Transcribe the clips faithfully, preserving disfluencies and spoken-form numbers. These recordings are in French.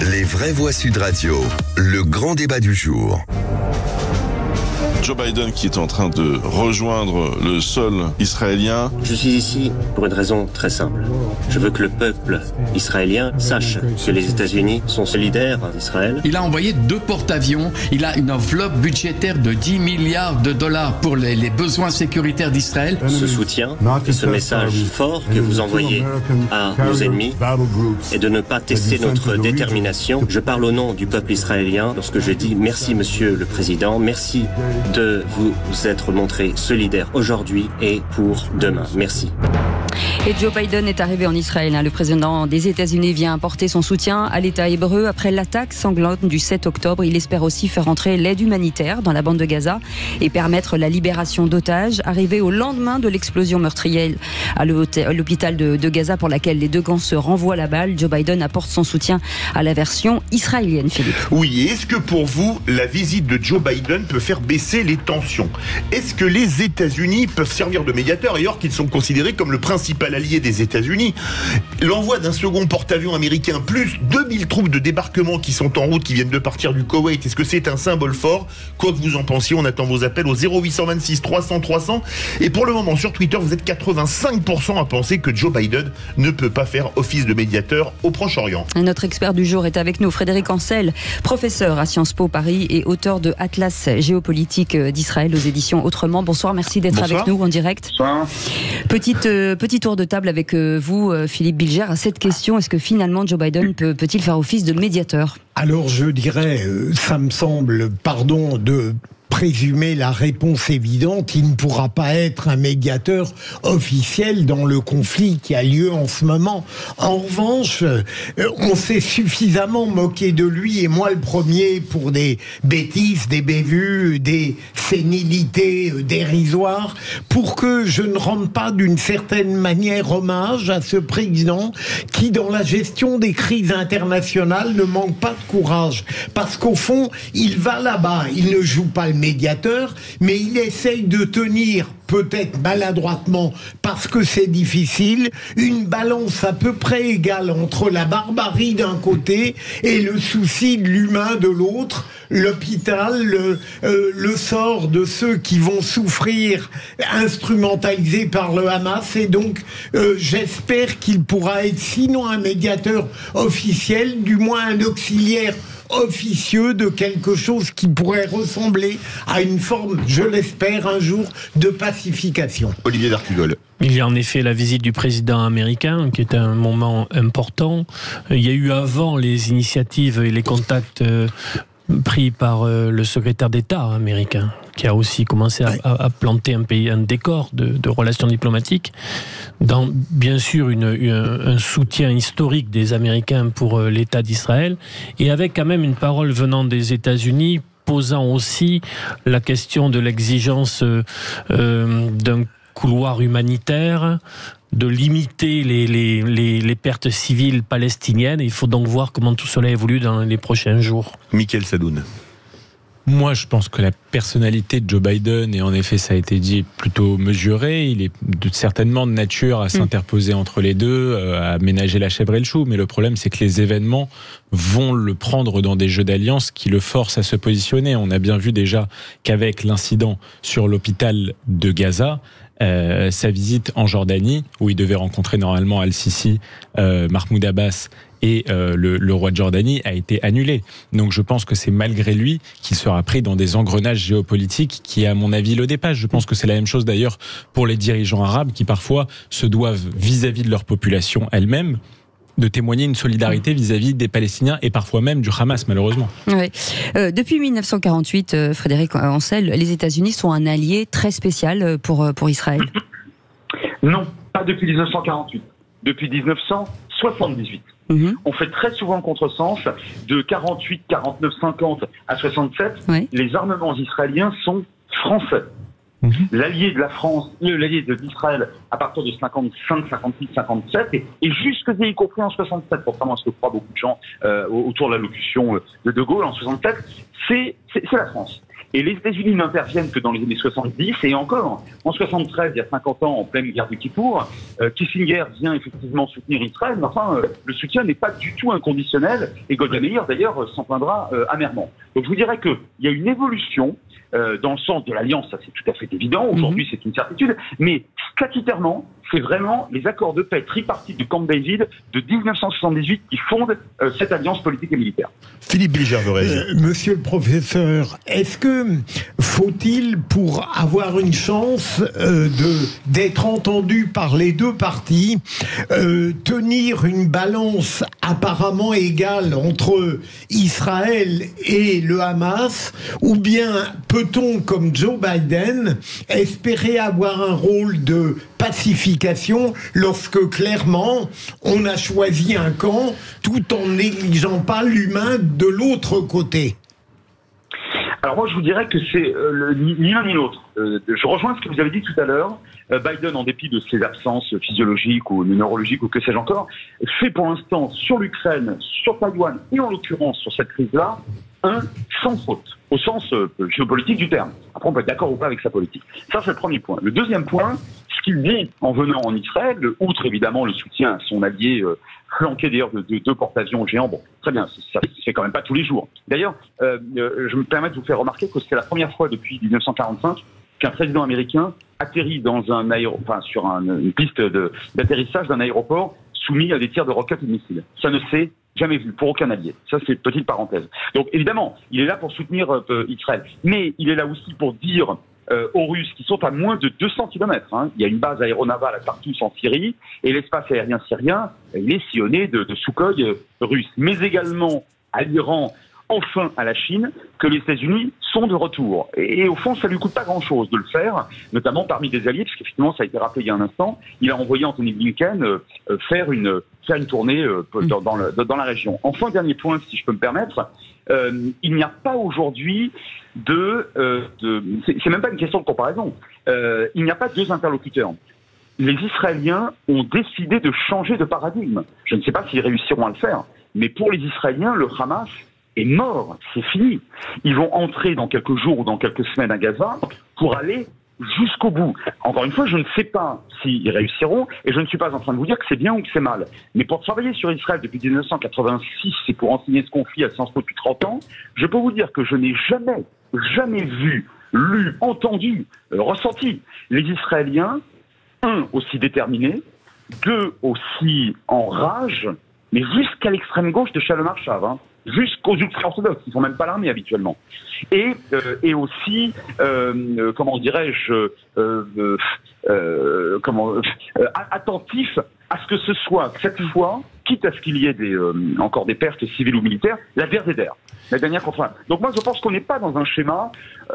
Les vraies voix Sud Radio, le grand débat du jour. Joe Biden qui est en train de rejoindre le sol israélien. Je suis ici pour une raison très simple. Je veux que le peuple israélien sache que les États-Unis sont solidaires d'Israël. Il a envoyé deux porte-avions. Il a une enveloppe budgétaire de dix milliards de dollars pour les, les besoins sécuritaire d'Israël. Ce soutien et ce message fort que vous envoyez à nos ennemis est de ne pas tester notre détermination. Je parle au nom du peuple israélien lorsque je dis merci Monsieur le Président, merci de vous être montré solidaire aujourd'hui et pour demain. Merci. Et Joe Biden est arrivé en Israël. Le président des États-Unis vient apporter son soutien à l'État hébreu après l'attaque sanglante du sept octobre. Il espère aussi faire entrer l'aide humanitaire dans la bande de Gaza et permettre la libération d'otages. Arrivé au lendemain de l'explosion meurtrière à l'hôpital de, de Gaza pour laquelle les deux camps se renvoient la balle, Joe Biden apporte son soutien à la version israélienne, Philippe. Oui, et est-ce que pour vous, la visite de Joe Biden peut faire baisser les tensions? Est-ce que les États-Unis peuvent servir de médiateurs, alors qu'ils sont considérés comme le principal allié des États-Unis? L'envoi d'un second porte-avions américain plus deux mille troupes de débarquement qui sont en route, qui viennent de partir du Koweït, est-ce que c'est un symbole fort? Quoi que vous en pensiez, on attend vos appels au zéro huit cent vingt-six trois cents trois cents. Et pour le moment, sur Twitter, vous êtes quatre-vingt-cinq pour cent à penser que Joe Biden ne peut pas faire office de médiateur au Proche-Orient. Notre expert du jour est avec nous, Frédéric Ancel, professeur à Sciences Po Paris et auteur de Atlas géopolitique d'Israël aux éditions Autrement. Bonsoir, merci d'être Bonsoir. avec nous en direct. Bonsoir. Petite, euh, petit tour de table avec euh, vous, euh, Philippe Bilger, à cette question. Est-ce que finalement Joe Biden peut, peut-il faire office de médiateur? Alors je dirais, euh, ça me semble, pardon de présumer la réponse évidente, il ne pourra pas être un médiateur officiel dans le conflit qui a lieu en ce moment. En revanche, euh, on s'est suffisamment moqué de lui, et moi le premier, pour des bêtises, des bévues, des sénilités euh, dérisoires, pour que je ne rende pas d'une certaine manière hommage à ce président qui, dans la gestion des crises internationales, ne manque pas de courage. Parce qu'au fond, il va là-bas, il ne joue pas le médiateur, mais il essaye de tenir, peut-être maladroitement, parce que c'est difficile, une balance à peu près égale entre la barbarie d'un côté et le souci de l'humain de l'autre, l'hôpital, le, euh, le sort de ceux qui vont souffrir instrumentalisés par le Hamas. Et donc euh, j'espère qu'il pourra être, sinon un médiateur officiel, du moins un auxiliaire officieux de quelque chose qui pourrait ressembler à une forme, je l'espère, un jour, de pacification. Olivier d'Artigol. Il y a en effet la visite du président américain qui est un moment important. Il y a eu avant les initiatives et les contacts euh, pris par euh, le secrétaire d'État américain, qui a aussi commencé à, à, à planter un, pays, un décor de, de relations diplomatiques, dans bien sûr une, une, un soutien historique des Américains pour euh, l'État d'Israël, et avec quand même une parole venant des États-Unis, posant aussi la question de l'exigence euh, euh, d'un couloir humanitaire, de limiter les, les, les, les pertes civiles palestiniennes. Il faut donc voir comment tout cela évolue dans les prochains jours. Mickaël Sadoun. Moi, je pense que la personnalité de Joe Biden, et en effet, ça a été dit, plutôt mesurée. Il est de, certainement de nature à s'interposer entre les deux, euh, à ménager la chèvre et le chou. Mais le problème, c'est que les événements vont le prendre dans des jeux d'alliance qui le forcent à se positionner. On a bien vu déjà qu'avec l'incident sur l'hôpital de Gaza, Euh, sa visite en Jordanie, où il devait rencontrer normalement Al-Sisi, euh, Mahmoud Abbas et euh, le, le roi de Jordanie, a été annulée. Donc je pense que c'est malgré lui qu'il sera pris dans des engrenages géopolitiques qui, à mon avis, le dépassent. Je pense que c'est la même chose d'ailleurs pour les dirigeants arabes qui parfois se doivent vis-à-vis de leur population elle-même de témoigner une solidarité vis-à-vis des Palestiniens et parfois même du Hamas, malheureusement. Oui. Euh, depuis mille neuf cent quarante-huit, euh, Frédéric Ancel, les États-Unis sont un allié très spécial pour, pour Israël. Non, pas depuis mille neuf cent quarante-huit. Depuis mille neuf cent soixante-dix-huit. Mmh. On fait très souvent le contresens. De quarante-huit, quarante-neuf, cinquante à soixante-sept, oui. Les armements israéliens sont français. Mmh. L'allié de la France, l'allié d'Israël à partir de cinquante-cinq, cinquante-six, cinquante-sept et, et jusque y compris en soixante-sept, contrairement à ce que croient beaucoup de gens euh, autour de l'allocution de De Gaulle en soixante-sept, c'est, c'est, c'est la France. Et les États-Unis n'interviennent que dans les années soixante-dix, et encore, en soixante-treize, il y a cinquante ans, en pleine guerre du Kippour, euh, Kissinger vient effectivement soutenir Israël, mais enfin, euh, le soutien n'est pas du tout inconditionnel, et Golda Meir, d'ailleurs, euh, s'en plaindra euh, amèrement. Donc je vous dirais qu'il y a une évolution euh, dans le sens de l'alliance, ça c'est tout à fait évident, aujourd'hui c'est une certitude, mais statutairement, c'est vraiment les accords de paix tripartites de Camp David de mille neuf cent soixante-dix-huit qui fondent euh, cette alliance politique et militaire. Philippe Bilger-Verez. Euh, monsieur le professeur, est-ce que faut-il, pour avoir une chance euh, de d'être entendu par les deux parties, euh, tenir une balance apparemment égale entre Israël et le Hamas, ou bien peut-on, comme Joe Biden, espérer avoir un rôle de pacification lorsque clairement on a choisi un camp tout en négligeant pas l'humain de l'autre côté? Alors moi je vous dirais que c'est euh, ni l'un ni l'autre. Euh, je rejoins ce que vous avez dit tout à l'heure. Euh, Biden, en dépit de ses absences physiologiques ou neurologiques ou que sais-je encore, fait pour l'instant sur l'Ukraine, sur Taïwan et en l'occurrence sur cette crise-là, un sans faute, au sens euh, géopolitique du terme. Après on peut être d'accord ou pas avec sa politique. Ça c'est le premier point. Le deuxième point, ce qu'il dit en venant en Israël, outre évidemment le soutien à son allié euh, flanqué d'ailleurs de, de deux porte-avions géants, bon, très bien, ça se fait quand même pas tous les jours. D'ailleurs, euh, euh, je me permets de vous faire remarquer que c'est la première fois depuis mille neuf cent quarante-cinq qu'un président américain atterrit dans un aéro, enfin, sur un, une piste d'atterrissage d'un aéroport soumis à des tirs de roquettes et de missiles. Ça ne s'est jamais vu pour aucun allié. Ça, c'est une petite parenthèse. Donc, évidemment, il est là pour soutenir euh, Israël. Mais il est là aussi pour dire euh, aux Russes qui sont à moins de deux cents kilomètres. Hein. Il y a une base aéronavale à Tartus en Syrie, et l'espace aérien syrien, il est sillonné de, de Sukhoi euh, russes. Mais également à l'Iran, enfin à la Chine, que les États-Unis sont de retour. Et, et au fond, ça lui coûte pas grand-chose de le faire, notamment parmi des alliés, parce qu'effectivement, ça a été rappelé il y a un instant, il a envoyé Anthony Blinken euh, euh, faire une faire une tournée euh, dans, dans, le, dans la région. Enfin, dernier point, si je peux me permettre, euh, il n'y a pas aujourd'hui de... Euh, de c'est même pas une question de comparaison. Euh, il n'y a pas deux interlocuteurs. Les Israéliens ont décidé de changer de paradigme. Je ne sais pas s'ils réussiront à le faire, mais pour les Israéliens, le Hamas est mort, c'est fini. Ils vont entrer dans quelques jours ou dans quelques semaines à Gaza pour aller jusqu'au bout. Encore une fois, je ne sais pas s'ils réussiront, et je ne suis pas en train de vous dire que c'est bien ou que c'est mal. Mais pour travailler sur Israël depuis mille neuf cent quatre-vingt-six et pour enseigner ce conflit à Sciences Po depuis trente ans, je peux vous dire que je n'ai jamais, jamais vu, lu, entendu, euh, ressenti les Israéliens, un, aussi déterminés, deux, aussi en rage, mais jusqu'à l'extrême gauche de Shalom Arshav, hein, jusqu'aux ultra-orthodoxes, qui ne sont même pas l'armée habituellement. Et, euh, et aussi, euh, comment dirais-je, euh, euh, euh, comment, euh, attentif à ce que ce soit, cette fois, quitte à ce qu'il y ait des, euh, encore des pertes civiles ou militaires, la der des der, la dernière contre. Donc moi, je pense qu'on n'est pas dans un schéma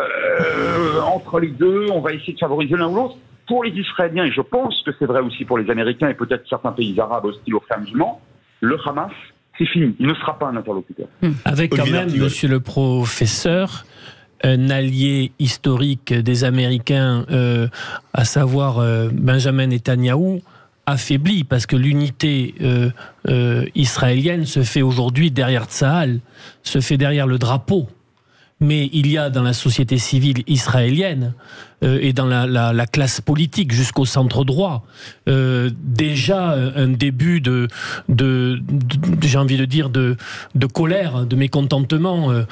euh, entre les deux, on va essayer de favoriser l'un ou l'autre. Pour les Israéliens, et je pense que c'est vrai aussi pour les Américains et peut-être certains pays arabes hostiles au frères musulmans, le Hamas, c'est fini. Il ne sera pas un interlocuteur. Avec quand même, monsieur le professeur, un allié historique des Américains, euh, à savoir euh, Benjamin Netanyahou, affaibli, parce que l'unité euh, euh, israélienne se fait aujourd'hui derrière Tsahal, se fait derrière le drapeau. Mais il y a dans la société civile israélienne euh, et dans la, la, la classe politique jusqu'au centre droit euh, déjà un début de, de, de j'ai envie de dire, de, de colère, de mécontentement, euh,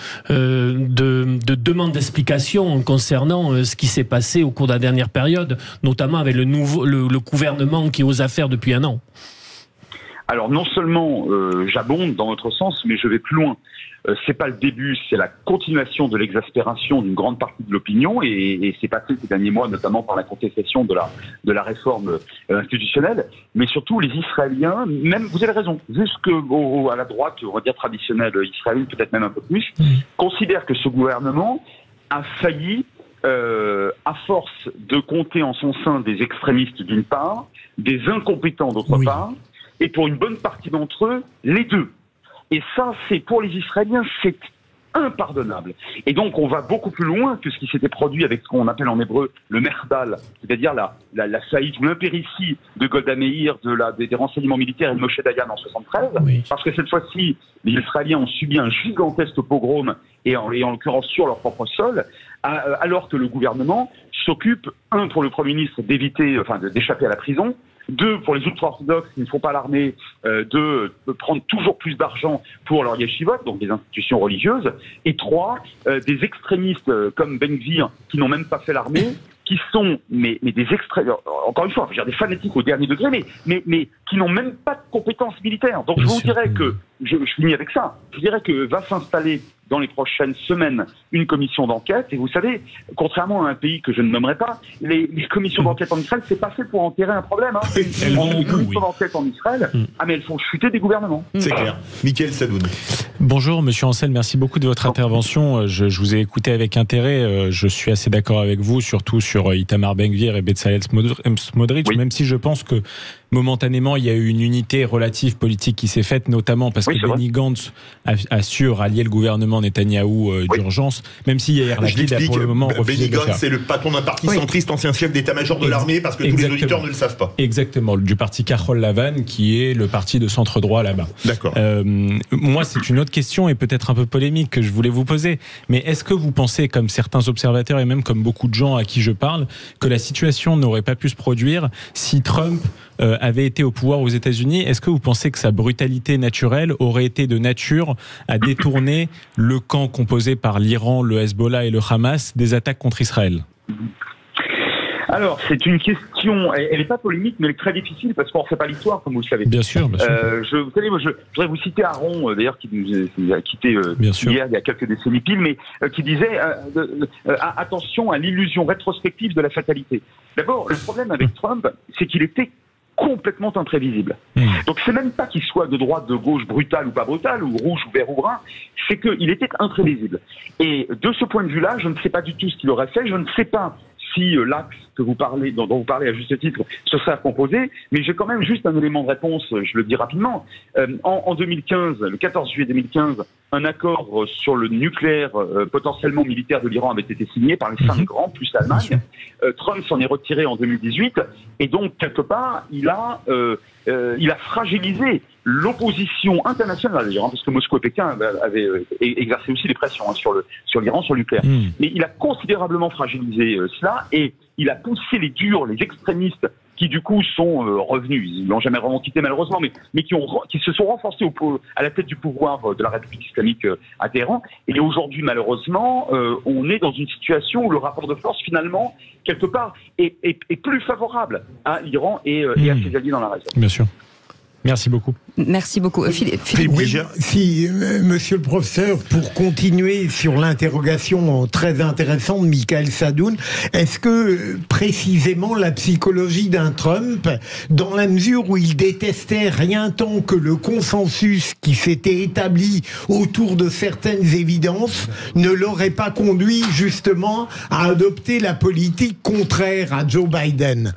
de, de demande d'explication concernant euh, ce qui s'est passé au cours de la dernière période, notamment avec le, nouveau, le, le gouvernement qui ose faire depuis un an. Alors non seulement euh, j'abonde dans votre sens, mais je vais plus loin. Euh, c'est pas le début, c'est la continuation de l'exaspération d'une grande partie de l'opinion, et, et c'est passé ces derniers mois, notamment par la contestation de la de la réforme euh, institutionnelle. Mais surtout, les Israéliens, même, vous avez raison, jusqu'à la droite, on va dire traditionnelle israélienne, peut-être même un peu plus, mmh. considèrent que ce gouvernement a failli. Euh, à force de compter en son sein des extrémistes d'une part, des incompétents d'autre oui. part, et pour une bonne partie d'entre eux, les deux. Et ça, c'est pour les Israéliens, c'est impardonnable. Et donc on va beaucoup plus loin que ce qui s'était produit avec ce qu'on appelle en hébreu le merdal, c'est-à-dire la, la, la faillite ou l'impéritie de Golda Meir, de la, des, des renseignements militaires et de Moshe Dayan en soixante-treize, oui. Parce que cette fois-ci, les Israéliens ont subi un gigantesque pogrom, et en, et en l'occurrence sur leur propre sol, à, alors que le gouvernement s'occupe, un, pour le Premier ministre, d'éviter, enfin d'échapper à la prison, deux, pour les ultra-orthodoxes qui ne font pas l'armée, euh, de, de prendre toujours plus d'argent pour leur yeshivot, donc des institutions religieuses, et trois, euh, des extrémistes euh, comme Ben Gvir qui n'ont même pas fait l'armée, qui sont mais, mais des extrêmes, encore une fois, je veux dire des fanatiques au dernier degré, mais, mais, mais qui n'ont même pas de compétences militaires. Donc je vous dirais que, je, je finis avec ça, je dirais que va s'installer dans les prochaines semaines une commission d'enquête, et vous savez, contrairement à un pays que je ne nommerai pas, les, les commissions d'enquête en Israël, c'est pas fait pour enterrer un problème. Hein. Elles vont, les commissions oui. d'enquête en Israël, mm. ah mais elles font chuter des gouvernements. C'est clair. Mickaël Sadoun. Bonjour Monsieur Ansel, merci beaucoup de votre intervention. Je, je vous ai écouté avec intérêt. Je suis assez d'accord avec vous, surtout sur Itamar Ben-Gvir et Bezalel Smotrich, oui. Même si je pense que momentanément il y a eu une unité relative politique qui s'est faite, notamment parce oui, que Benny Gantz a su rallier le gouvernement Netanyahou euh, oui. d'urgence, même si Yair Lapid a pour le moment refusé de le faire. C'est le patron d'un parti oui. centriste, ancien chef d'état-major de Ex l'armée, parce que Exactement. tous les auditeurs ne le savent pas. Exactement, du parti Kahol Lavan, qui est le parti de centre-droit là-bas. D'accord. Euh, moi, c'est une autre question, et peut-être un peu polémique, que je voulais vous poser. Mais est-ce que vous pensez, comme certains observateurs, et même comme beaucoup de gens à qui je parle, que la situation n'aurait pas pu se produire si Trump euh, avait été au pouvoir aux États-Unis? Est-ce que vous pensez que sa brutalité naturelle aurait été de nature à détourner le camp composé par l'Iran, le Hezbollah et le Hamas des attaques contre Israël? Alors, c'est une question, elle n'est pas polémique, mais elle est très difficile parce qu'on ne refait pas l'histoire, comme vous le savez. Bien sûr, bien sûr. Euh, je, vous savez, moi, je, je voudrais vous citer Aaron, euh, d'ailleurs, qui nous, qui nous a quitté euh, hier, il y a quelques décennies pile, mais euh, qui disait euh, euh, attention à l'illusion rétrospective de la fatalité. D'abord, le problème avec Trump, c'est qu'il était complètement imprévisible. Mmh. Donc c'est même pas qu'il soit de droite, de gauche, brutal ou pas brutal, ou rouge ou vert ou brun, c'est qu'il était imprévisible. Et de ce point de vue-là, je ne sais pas du tout ce qu'il aurait fait, je ne sais pas si euh, l'axe que vous parlez, dont, dont vous parlez à juste titre, se serait composé, mais j'ai quand même juste un élément de réponse, je le dis rapidement. Euh, en, en deux mille quinze, le quatorze juillet deux mille quinze, un accord sur le nucléaire euh, potentiellement militaire de l'Iran avait été signé par les cinq mmh. grands, plus l'Allemagne. Euh, Trump s'en est retiré en deux mille dix-huit, et donc, quelque part, il a, euh, euh, il a fragilisé l'opposition internationale, d'ailleurs, hein, parce que Moscou et Pékin avaient euh, exercé aussi des pressions hein, sur le sur l'Iran, sur le nucléaire. Mmh. Mais il a considérablement fragilisé euh, cela, et il a poussé les durs, les extrémistes, qui du coup sont euh, revenus, ils l'ont jamais vraiment quitté malheureusement, mais, mais qui, ont, qui se sont renforcés au, à la tête du pouvoir de la République islamique euh, à Téhéran. Et aujourd'hui, malheureusement, euh, on est dans une situation où le rapport de force, finalement, quelque part, est, est, est plus favorable à l'Iran et, euh, mmh. et à ses alliés dans la région. Bien sûr. Merci beaucoup. Merci beaucoup. Philippe, Philippe. Oui, si, euh, monsieur le professeur, pour continuer sur l'interrogation très intéressante de Mickaël Sadoun, est-ce que précisément la psychologie d'un Trump, dans la mesure où il détestait rien tant que le consensus qui s'était établi autour de certaines évidences, ne l'aurait pas conduit justement à adopter la politique contraire à Joe Biden?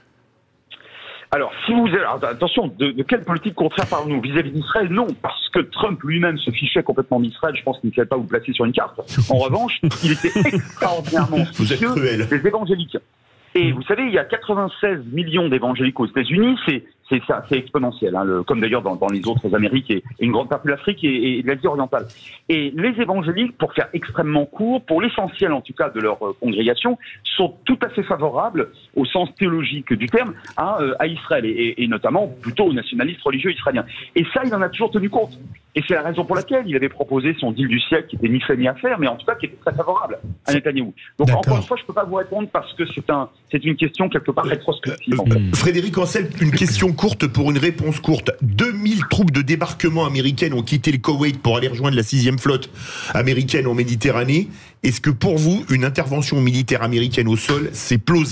Alors, si vous alors, attention, de, de quelle politique contraire parlons-nous vis-à-vis d'Israël? Non, parce que Trump lui-même se fichait complètement d'Israël. Je pense qu'il ne fallait pas vous placer sur une carte. En revanche, il était extraordinairement soucieux des évangéliques. Et vous savez, il y a quatre-vingt-seize millions d'évangéliques aux États-Unis. C'est c'est ça, c'est exponentiel, hein, le, comme d'ailleurs dans, dans les autres Amériques et, et une grande partie de l'Afrique et, et de l'Asie orientale. Et les évangéliques, pour faire extrêmement court, pour l'essentiel en tout cas de leur euh, congrégation, sont tout à fait favorables au sens théologique du terme à, euh, à Israël et, et notamment plutôt aux nationalistes religieux israéliens. Et ça, il en a toujours tenu compte. Et c'est la raison pour laquelle il avait proposé son deal du siècle, qui était ni fait ni à faire, mais en tout cas qui était très favorable à Netanyahou. Donc encore une fois, je ne peux pas vous répondre parce que c'est un, c'est une question quelque part rétrospective. En fait. Frédéric Ansel, une question courte pour une réponse courte. deux mille troupes de débarquement américaines ont quitté le Koweït pour aller rejoindre la sixième flotte américaine en Méditerranée. Est-ce que pour vous, une intervention militaire américaine au sol, c'est plausible ?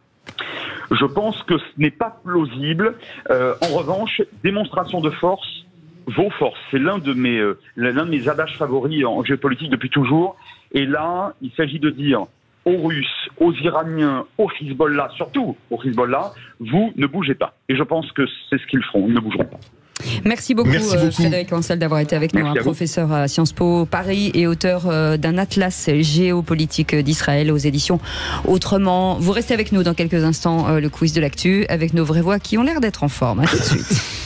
Je pense que ce n'est pas plausible. Euh, en revanche, démonstration de force, vos forces, c'est l'un de mes euh, l'un de mes adages favoris en géopolitique depuis toujours. Et là, il s'agit de dire aux Russes, aux Iraniens, au Hezbollah, surtout au Hezbollah, vous ne bougez pas. Et je pense que c'est ce qu'ils feront, ils ne bougeront pas. Merci beaucoup, Merci beaucoup. Euh, Frédéric Ancel, d'avoir été avec Merci nous, un professeur à Sciences Po Paris et auteur euh, d'un atlas géopolitique d'Israël aux éditions Autrement. Vous restez avec nous dans quelques instants, euh, le quiz de l'actu, avec nos vraies voix qui ont l'air d'être en forme. À tout de suite.